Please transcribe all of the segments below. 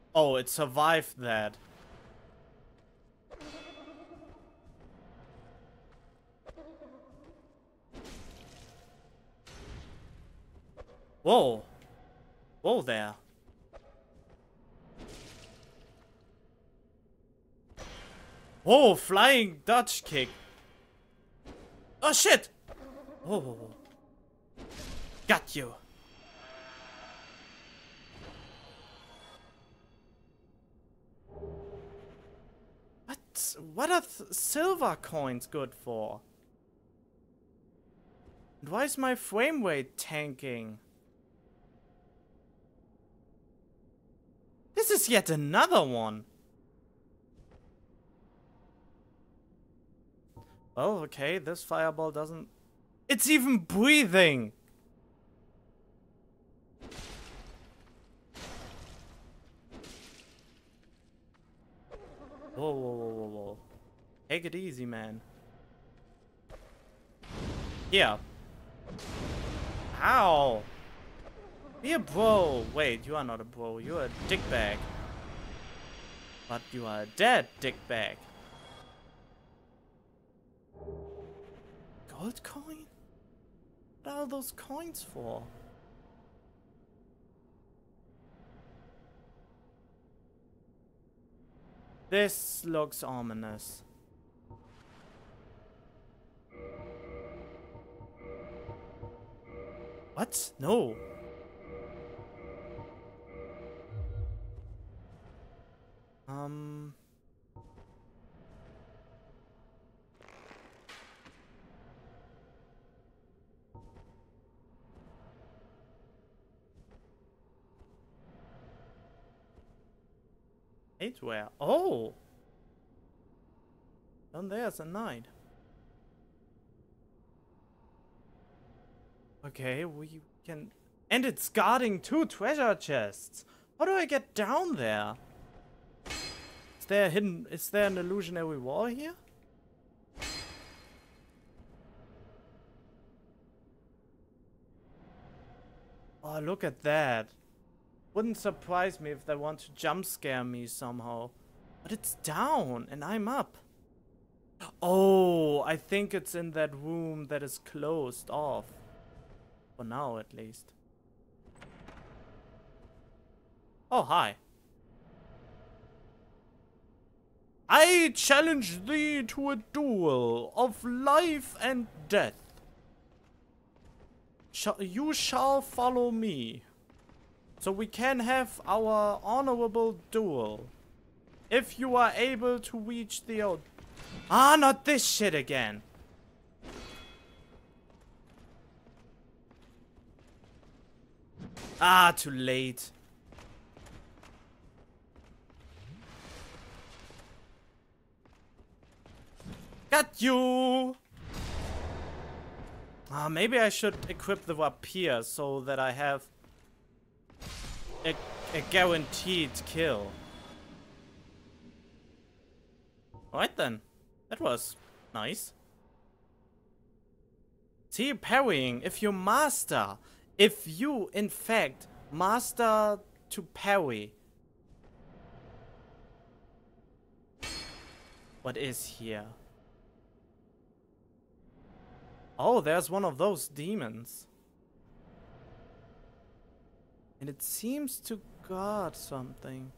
Oh, it survived that. Whoa. Whoa there. Whoa, flying Dutch kick. Oh shit! Whoa, whoa, whoa. Got you. What are silver coins good for? And why is my frame rate tanking? This is yet another one. Oh, okay, this fireball doesn't... It's even breathing! Whoa, whoa, whoa, whoa, whoa. Take it easy, man. Yeah. Ow! Be a bro! Wait, you are not a bro, you're a dickbag. But you are a dead dickbag. Gold coin? What are those coins for? This looks ominous. What? No. Where? Oh! Down there's a knight. Okay, we can... And it's guarding 2 treasure chests! How do I get down there? Is there a hidden... Is there an illusionary wall here? Oh, look at that. Wouldn't surprise me if they want to jump scare me somehow. But it's down and I'm up. Oh, I think it's in that room that is closed off. For now, at least. Oh, hi. I challenge thee to a duel of life and death. You shall follow me. So we can have our honorable duel. If you are able to reach the old... Ah, not this shit again. Ah, too late. Got you! Ah, maybe I should equip the rapier so that I have a guaranteed kill. Alright then. That was nice. See, parrying. If you in fact master to parry. What is here? Oh, there's one of those demons. And it seems to guard something.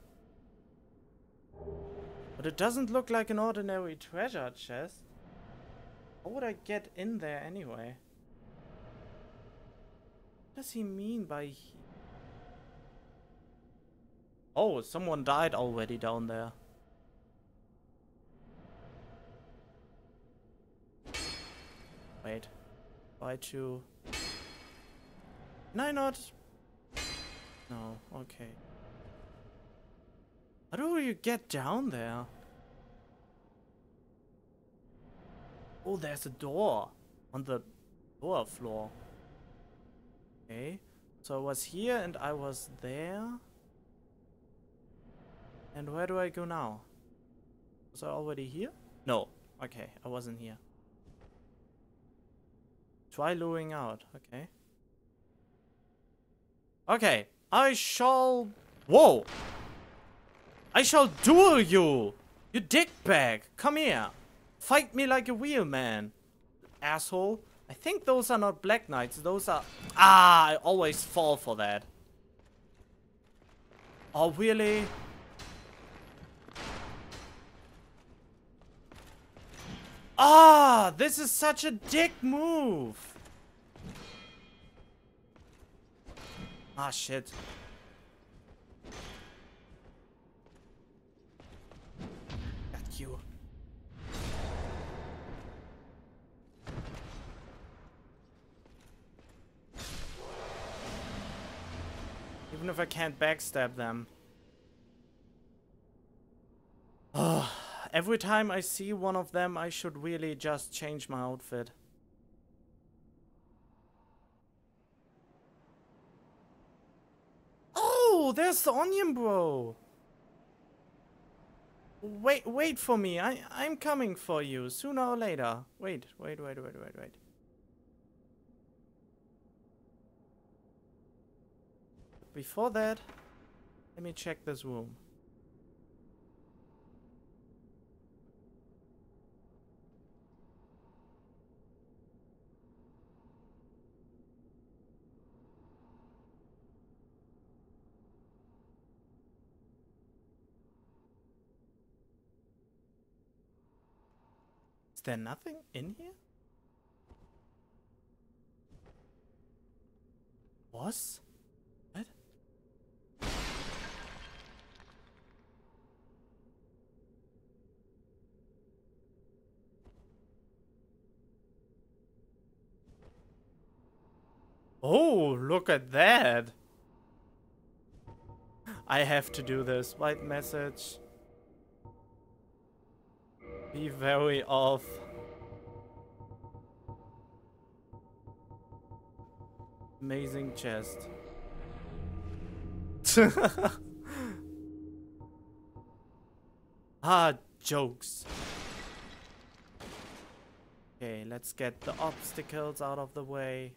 But it doesn't look like an ordinary treasure chest. How would I get in there anyway? What does he mean by... Oh, someone died already down there. Wait. Try to... Can I not... No, okay. How do you get down there? Oh, there's a door on the lower floor. Okay. So I was here and I was there. And where do I go now? Was I already here? No. Okay, I wasn't here. Try luring out. Okay. Okay. I shall... Whoa! I shall duel you! You dickbag! Come here! Fight me like a real man, asshole. I think those are not Black Knights, those are... Ah, I always fall for that. Oh, really? Ah, this is such a dick move. Ah, shit. Got you. Even if I can't backstab them. Every time I see one of them, I should really just change my outfit. Oh, there's the onion bro. Wait for me. I'm coming for you sooner or later. Wait. Before that, let me check this room. Is there nothing in here? What? Oh, look at that. I have to do this. White message. Be very off. Amazing chest. Ah, jokes. Okay, let's get the obstacles out of the way.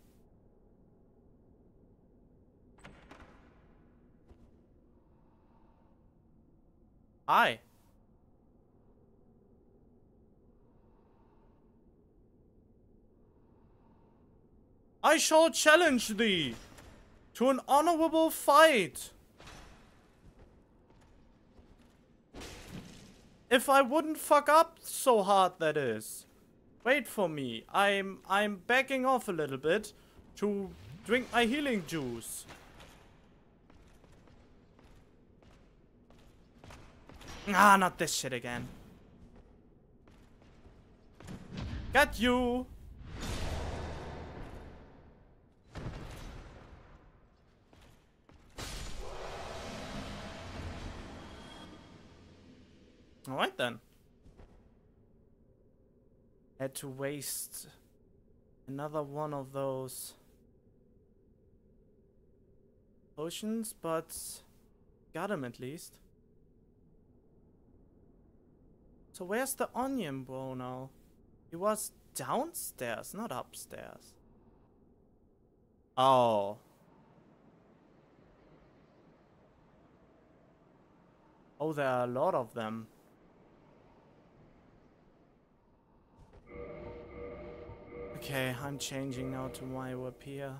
Hi. I shall challenge thee to an honorable fight. If I wouldn't fuck up so hard, that is. Wait for me. I'm backing off a little bit to drink my healing juice. Ah, not this shit again. Got you. Alright then. Had to waste another one of those potions, but got him at least. So where's the onion bro now? He was downstairs, not upstairs. Oh. Oh, there are a lot of them. Okay, I'm changing now to my rapier.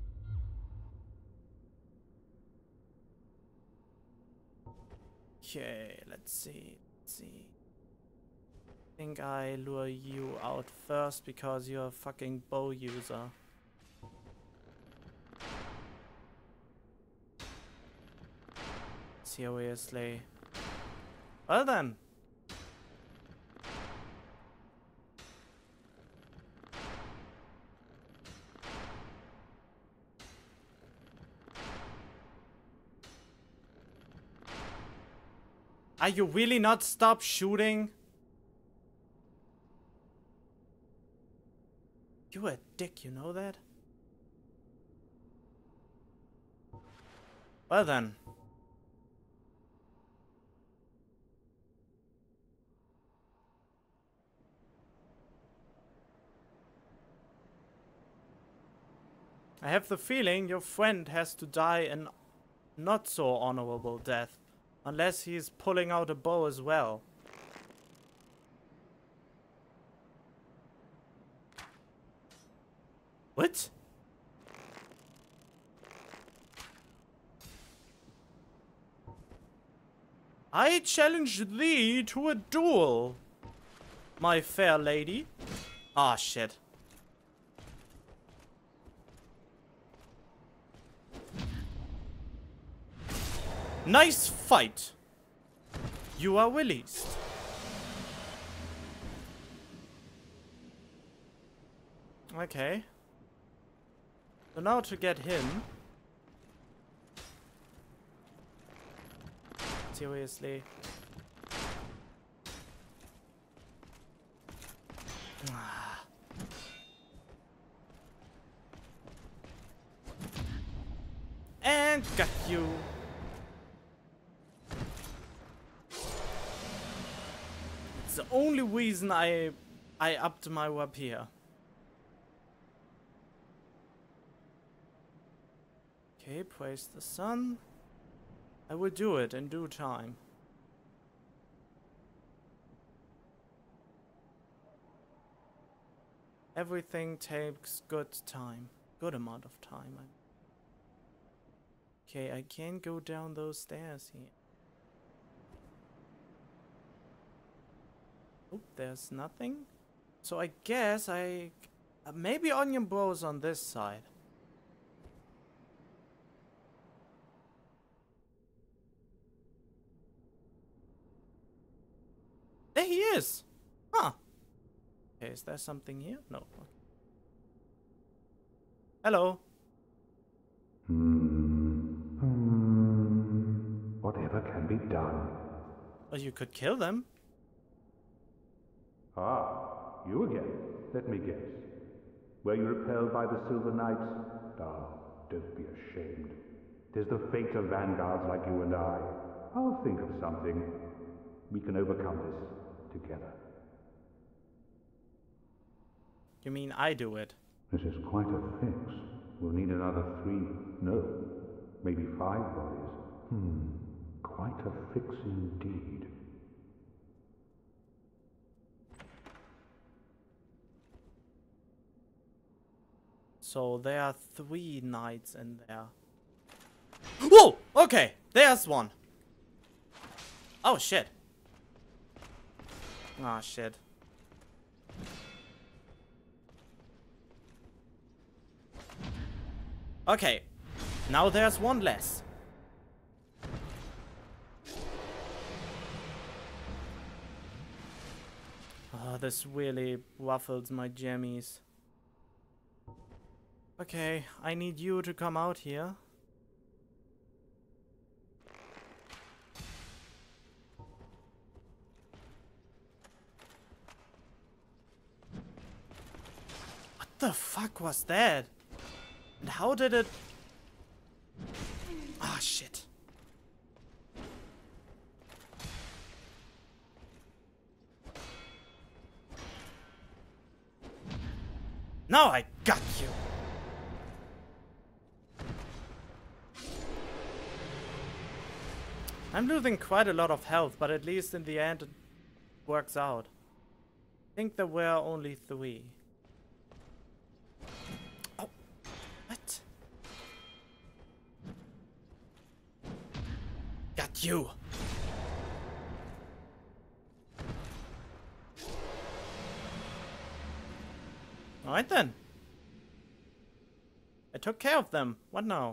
Okay, let's see. I think I lure you out first because you're a fucking bow user. Seriously. Well then. Are you really not stop shooting? You're a dick, you know that? Well then. I have the feeling your friend has to die a not so honorable death. Unless he's pulling out a bow as well. What? I challenge thee to a duel, my fair lady. Ah, shit. Nice fight. You are released. Okay. So now to get him. Seriously. And got you. It's the only reason I upped my rapier. Okay, praise the sun. I will do it in due time. Everything takes good time. Good amount of time. Okay, I can't go down those stairs here. Oh, there's nothing. So I guess maybe onion bros on this side. There he is! Huh. Okay, is there something here? No. Okay. Hello. Whatever can be done. Well, you could kill them. Ah, you again. Let me guess. Were you repelled by the Silver Knights? Ah, don't be ashamed. 'Tis the fate of vanguards like you and I. I'll think of something. We can overcome this together. You mean I do it? This is quite a fix. We'll need another 3, no, maybe 5 bodies. Quite a fix indeed. So there are 3 knights in there. Whoa! Okay, there's one. Oh shit. Ah, shit. Okay, now there's one less. Oh, this really ruffles my jammies. Okay, I need you to come out here. What the fuck was that? And how did it... Ah, shit. Now I got you. I'm losing quite a lot of health, but at least in the end it works out. I think there were only 3. Oh, what? Got you. Alright then. I took care of them. What now?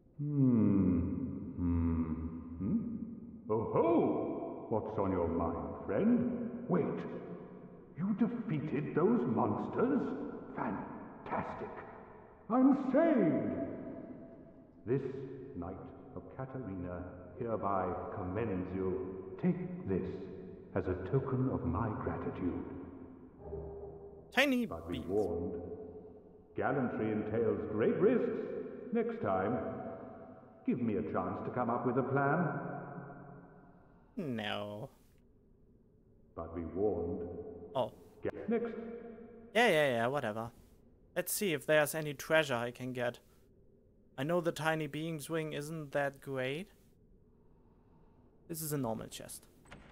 Oh ho! What's on your mind, friend? Wait. You defeated those monsters? Fantastic. I'm saved. This Knight of Katarina hereby commends you. Take this as a token of my gratitude. Tiny But be beans. warned, gallantry entails great risks. Next time, give me a chance to come up with a plan. No. But be warned. Oh. Next. Yeah, whatever. Let's see if there's any treasure I can get. I know the tiny being's wing isn't that great. This is a normal chest.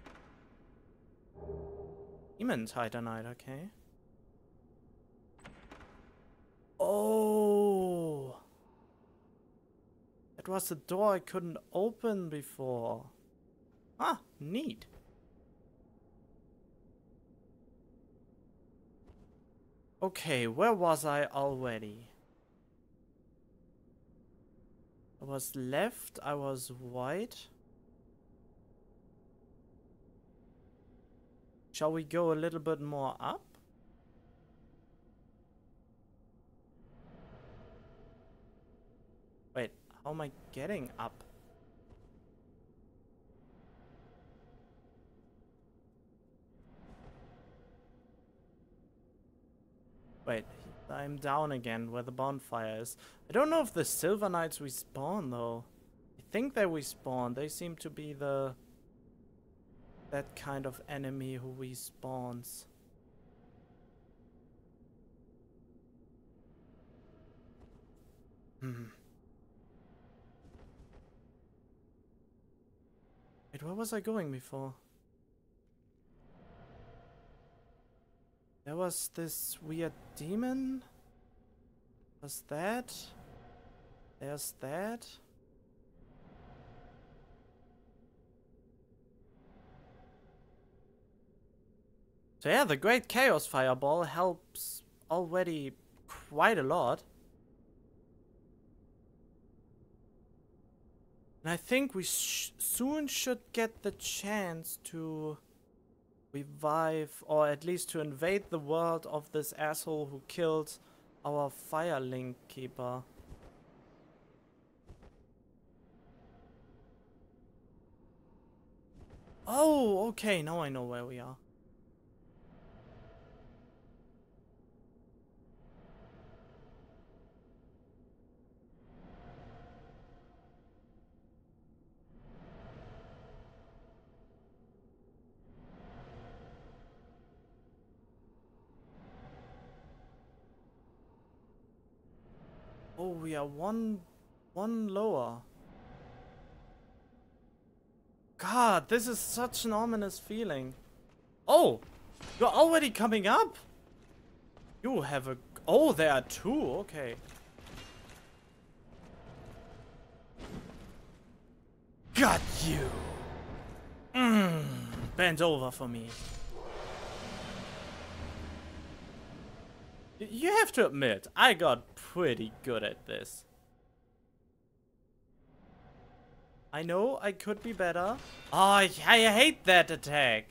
Demon Titanite, okay. Oh! That was the door I couldn't open before. Ah, neat. Okay, where was I already? I was left, I was right. Shall we go a little bit more up? Wait, how am I getting up? Wait, I'm down again where the bonfire is. I don't know if the Silver Knights respawn though. I think they respawn. They seem to be that kind of enemy who respawns. Wait, where was I going before? There was this weird demon. Was that? There's that. So yeah, the Great Chaos Fireball helps already quite a lot. And I think we soon should get the chance to revive, or at least to invade the world of this asshole who killed our Firelink Keeper. Oh, okay, now I know where we are. Oh, we are one lower. God, this is such an ominous feeling. Oh, you're already coming up? You have a... Oh, there are two, okay. Got you. Bend over for me. You have to admit, I got pretty good at this. I know I could be better. Oh, I hate that attack.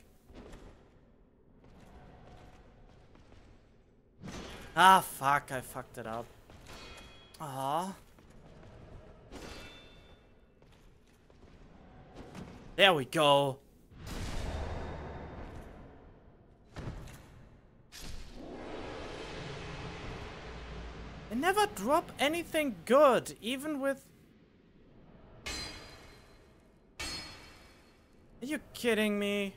Ah, fuck, I fucked it up. Ah. There we go. I never drop anything good, even with... Are you kidding me?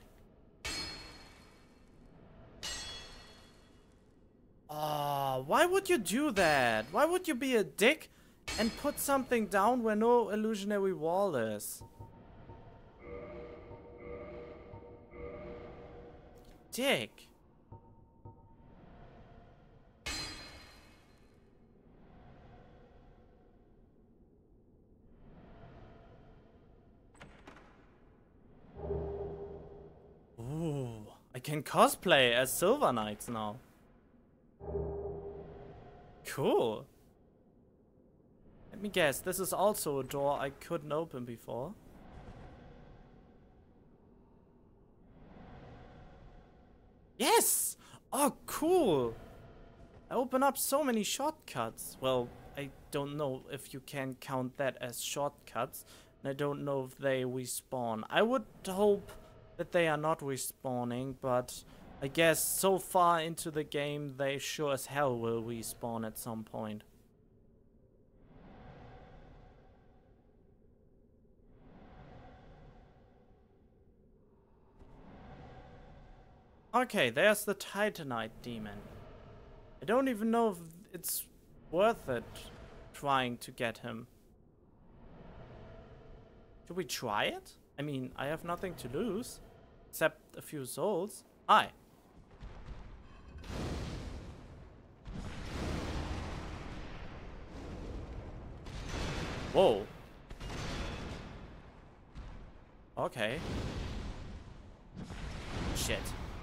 Oh, why would you do that? Why would you be a dick and put something down where no illusionary wall is? Dick. Ooh, I can cosplay as Silver Knights now. Cool. Let me guess, this is also a door I couldn't open before. Yes! Oh, cool! I open up so many shortcuts. Well, I don't know if you can count that as shortcuts. And I don't know if they respawn. I would hope that they are not respawning, but I guess so far into the game they sure as hell will respawn at some point. Okay, there's the Titanite demon. I don't even know if it's worth it trying to get him. Should we try it? I mean, I have nothing to lose. Except a few souls. Hi. Whoa. Okay. Shit.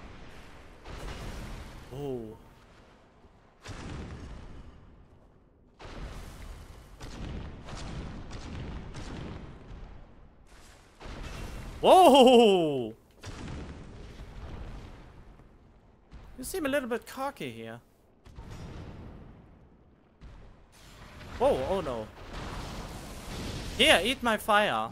Oh. Whoa! You seem a little bit cocky here. Whoa, oh no. Here, eat my fire.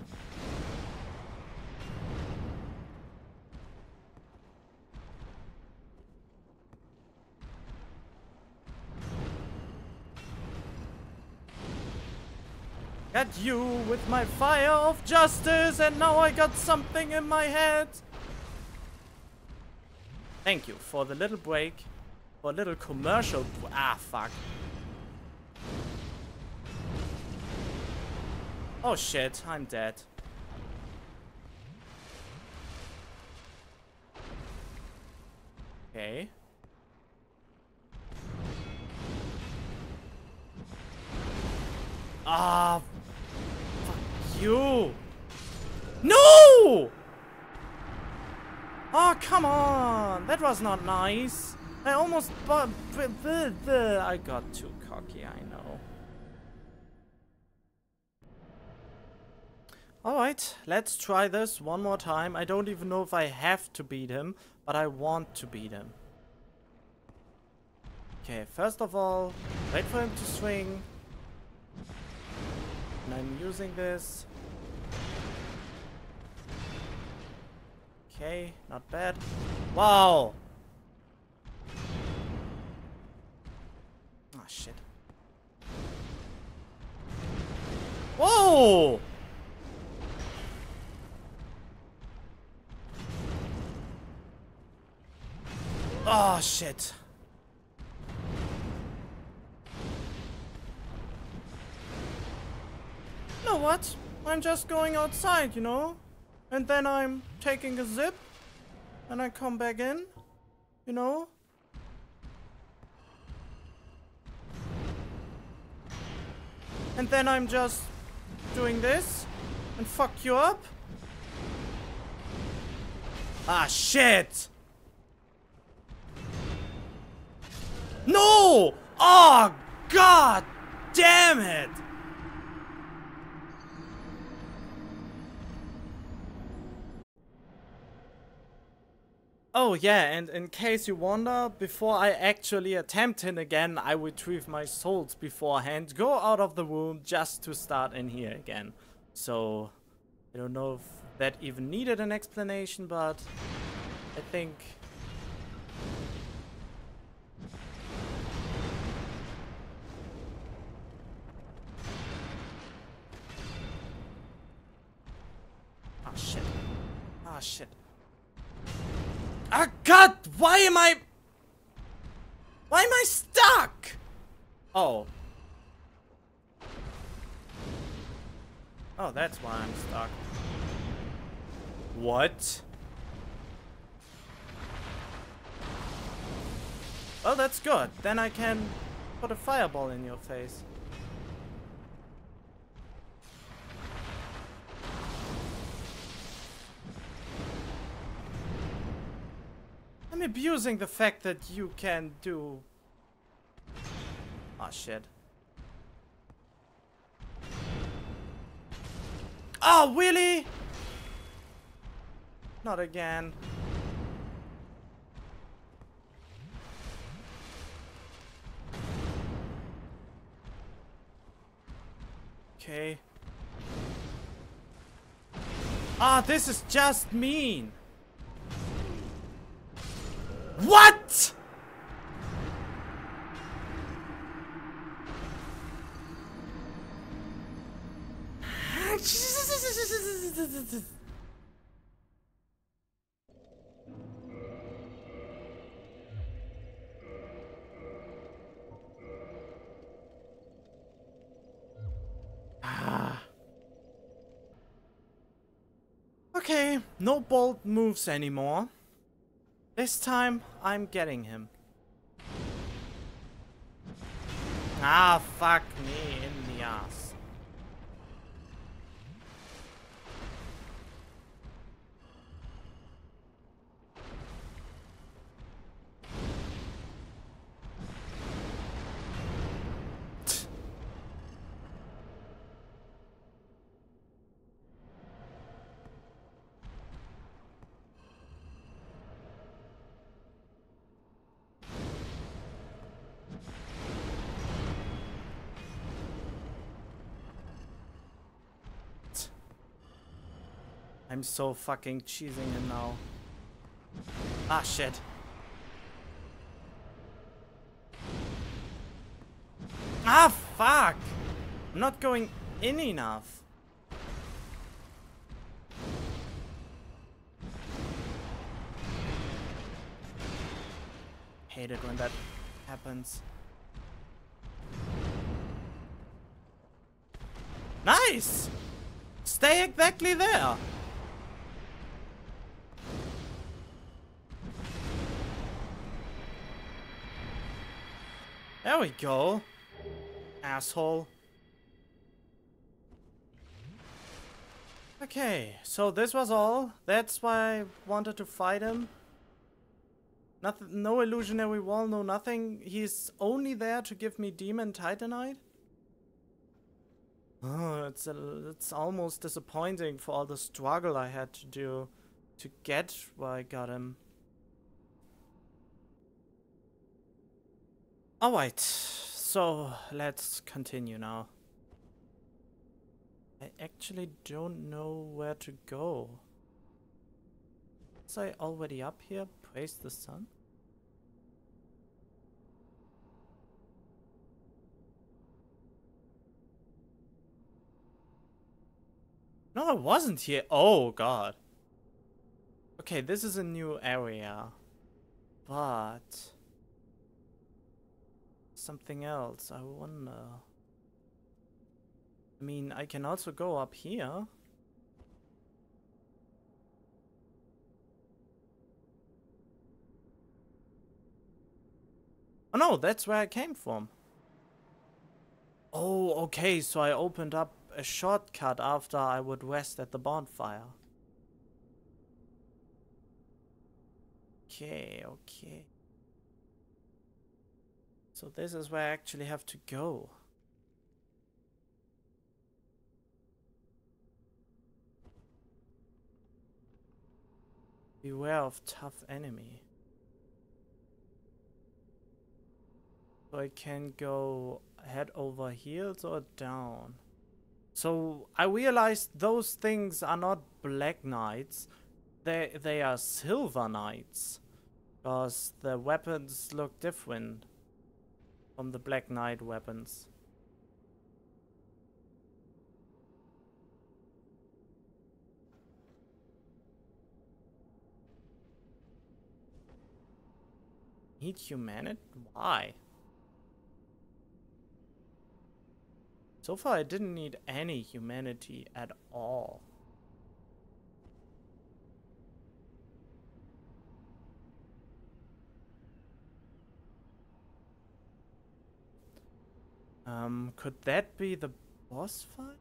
Got you with my fire of justice, and now I got something in my head. Thank you for the little break. For a little commercial. Ah, fuck. Oh shit, I'm dead. Okay. Ah, fuck you. No! Oh, come on. That was not nice. I almost... I got too cocky, I know. Alright, let's try this one more time. I don't even know if I have to beat him, but I want to beat him. Okay, first of all, wait for him to swing. And I'm using this. Okay, not bad. Wow! Oh, shit. Whoa! Oh, shit. You know what? I'm just going outside, you know? And then I'm taking a zip. And I come back in. You know? And then I'm just doing this. And fuck you up. Ah, shit! No! Oh, god damn it! Oh yeah, and in case you wonder, before I actually attempt him again, I retrieve my souls beforehand, go out of the room just to start in here again. So, I don't know if that even needed an explanation, but I think... Ah, shit. Ah, shit. Ah, god! Why am I stuck? Oh. Oh, that's why I'm stuck. What? Well, that's good. Then I can put a fireball in your face. I'm abusing the fact that you can do... Oh, shit. Oh, really? Not again. Okay. Ah, this is just mean. What? Okay, no bold moves anymore. This time, I'm getting him. Ah, fuck me in the ass. I'm so fucking cheesing him now. Ah, shit. Ah, fuck! I'm not going in enough. Hate it when that happens. Nice! Stay exactly there. There we go. Asshole. Okay, so this was all. That's why I wanted to fight him. Nothing, no illusionary wall, no nothing. He's only there to give me demon titanite. Oh, it's almost disappointing for all the struggle I had to do to get where I got him. Alright, so let's continue now. I actually don't know where to go. Was I already up here? Praise the sun? No, I wasn't here. Oh, God. Okay, this is a new area. But something else, I wonder. I mean, I can also go up here. Oh no, that's where I came from. Oh, okay, so I opened up a shortcut after I would rest at the bonfire. Okay, okay. So this is where I actually have to go. Beware of tough enemy. So I can go head over here or down. So I realized those things are not black knights. They are silver knights. Because the weapons look different from the black knight weapons. Need humanity? Why? So far I didn't need any humanity at all. Could that be the boss fight?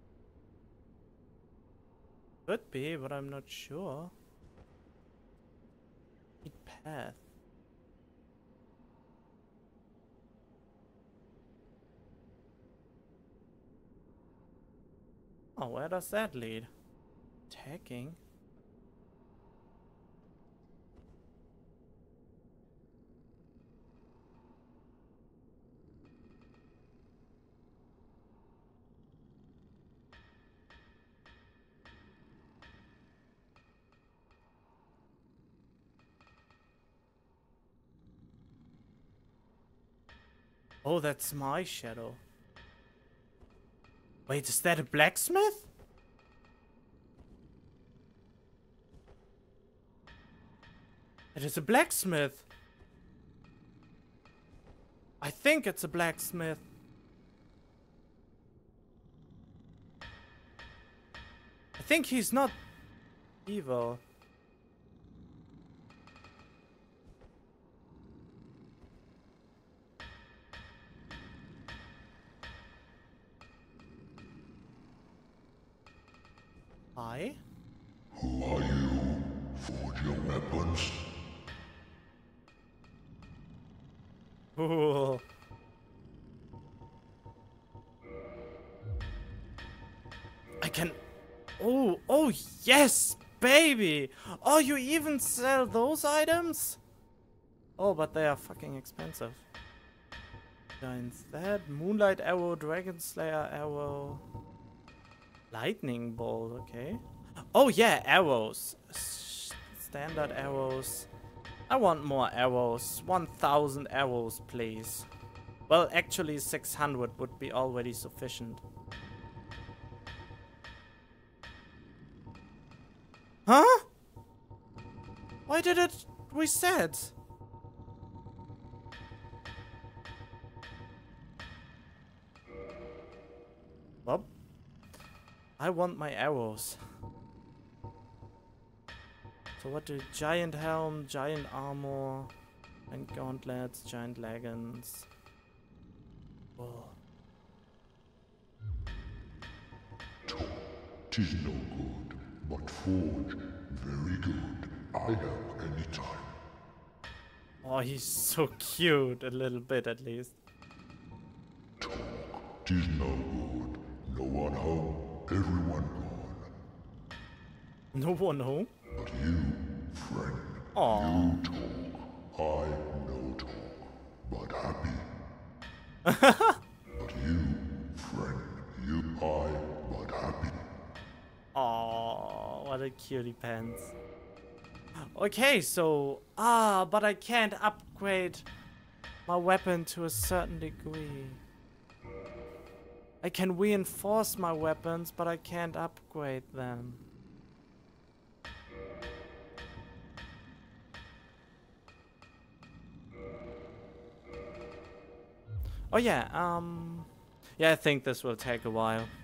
Could be, but I'm not sure. Need path. Oh, where does that lead? Attacking? Oh, that's my shadow. Wait, is that a blacksmith? It is a blacksmith. I think it's a blacksmith. I think he's not... evil. Hi? Who are you? Forge your weapons? Ooh. I can... Oh, oh yes, baby! Oh, you even sell those items? Oh, but they are fucking expensive. Giant's that, Moonlight Arrow, Dragon Slayer Arrow, Lightning Bolt, okay. Oh yeah, arrows. Standard arrows. I want more arrows. 1000 arrows, please. Well, actually 600 would be already sufficient. Huh? Why did it reset? Well, I want my arrows. So what do... Giant helm, giant armor, and gauntlets, giant leggings. Oh. Talk, 'tis no good, but forge, very good. I help any time. Oh, he's so cute, a little bit at least. Talk, 'tis no good. No one home, everyone gone. No one home? But you, friend, Aww. you talk. I no talk, but happy. But you, friend, you, I, but happy. Oh, what a cutie pants. Okay, so... Ah, but I can't upgrade my weapon to a certain degree. I can reinforce my weapons, but I can't upgrade them. Oh yeah, yeah, I think this will take a while.